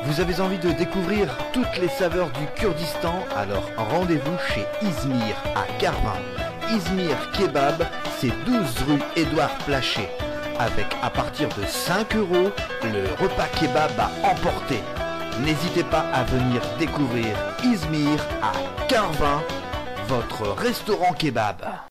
Vous avez envie de découvrir toutes les saveurs du Kurdistan? Alors rendez-vous chez Izmir à Karvin. Izmir Kebab, c'est 12 rue Édouard Plaché. Avec à partir de 5 € le repas kebab à emporter. N'hésitez pas à venir découvrir Izmir à Karvin, votre restaurant kebab.